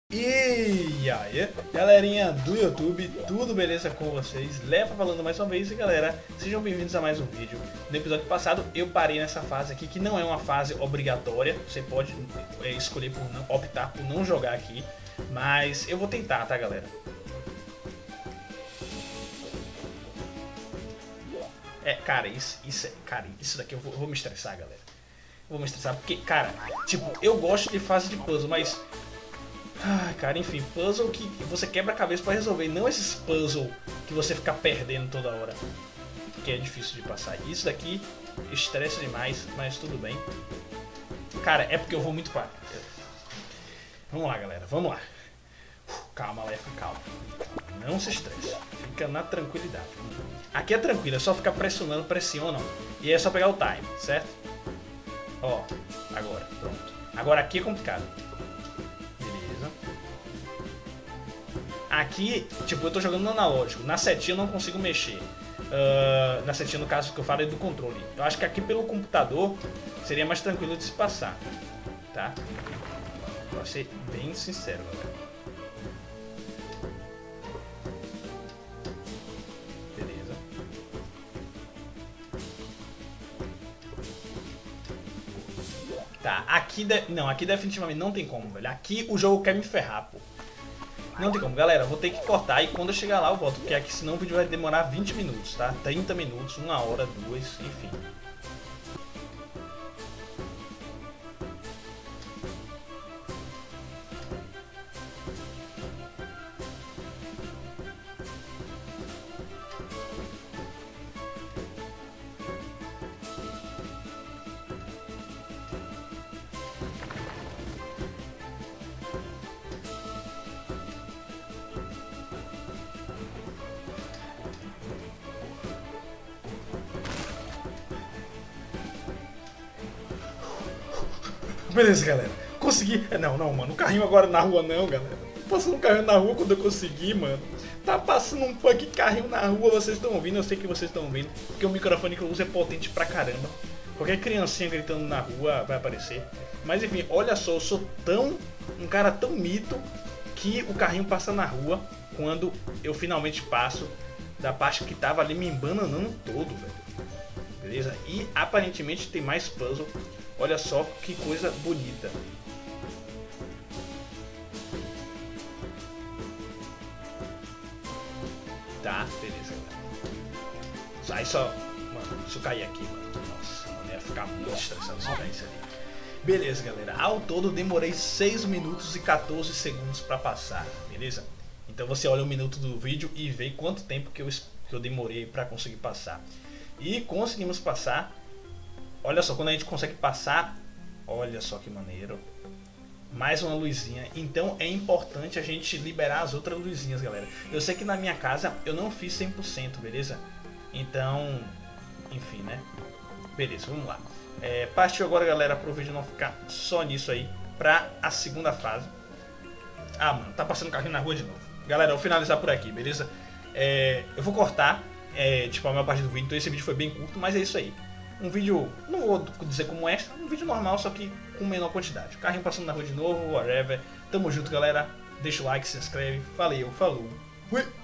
E aí, galerinha do YouTube, tudo beleza com vocês? Leva falando mais uma vez e galera, sejam bem-vindos a mais um vídeo. No episódio passado eu parei nessa fase aqui, que não é uma fase obrigatória, você pode escolher por não, optar por não jogar aqui, mas eu vou tentar, tá galera? Cara, isso daqui eu vou me estressar, galera. Eu vou me estressar porque, cara, tipo, eu gosto de fase de puzzle, mas... cara, enfim, puzzle que você quebra a cabeça pra resolver, não esses puzzle que você fica perdendo toda hora, que é difícil de passar. Isso daqui estressa demais, mas tudo bem. Cara, é porque eu vou muito para. Vamos lá, galera, vamos lá. Calma, Lefa, calma. Não se estresse, fica na tranquilidade. Aqui é tranquilo, é só ficar pressionando, pressionam, e é só pegar o time, certo? Ó, agora, pronto. Agora aqui é complicado. Aqui, tipo, eu tô jogando no analógico, na setinha eu não consigo mexer. Na setinha, no caso que eu falo, é do controle. Eu acho que aqui pelo computador seria mais tranquilo de se passar, tá? Vou ser bem sincero, galera. Beleza. Tá, aqui, não, aqui definitivamente não tem como, velho. Aqui o jogo quer me ferrar, pô. Não tem como, galera, vou ter que cortar e quando eu chegar lá eu volto, porque aqui senão o vídeo vai demorar 20 minutos, tá? 30 minutos, 1 hora, 2, enfim. Beleza, galera. Consegui. Não, mano. O carrinho agora na rua não, galera. Passando um carrinho na rua quando eu consegui, mano. Tá passando um fucking carrinho na rua. Vocês estão ouvindo? Eu sei que vocês estão ouvindo. Porque o microfone que eu uso é potente pra caramba. Qualquer criancinha gritando na rua vai aparecer. Mas enfim, olha só. Eu sou um cara tão mito que o carrinho passa na rua quando eu finalmente passo da parte que tava ali me embananando todo, velho. Beleza? E aparentemente tem mais puzzle. Olha só que coisa bonita. Tá, beleza. Aí só... Mano, se eu cair aqui, mano. Nossa, mano, ia ficar muito estressado se eu caísse ali. Beleza, galera. Ao todo demorei 6 minutos e 14 segundos pra passar, beleza? Então você olha um minuto do vídeo e vê quanto tempo que eu demorei pra conseguir passar. E conseguimos passar. Olha só, quando a gente consegue passar, olha só que maneiro. Mais uma luzinha. Então é importante a gente liberar as outras luzinhas, galera. Eu sei que na minha casa eu não fiz 100%, beleza? Então, enfim, né? Beleza, vamos lá. Partiu agora, galera, para o vídeo não ficar só nisso aí, pra a segunda fase. Ah, mano, tá passando carrinho na rua de novo. Galera, eu vou finalizar por aqui, beleza? Eu vou cortar, tipo, a maior parte do vídeo. Então esse vídeo foi bem curto, mas é isso aí. Um vídeo, não vou dizer como extra, um vídeo normal, só que com menor quantidade. Carrinho passando na rua de novo, whatever. Tamo junto, galera. Deixa o like, se inscreve. Valeu, falou. Fui!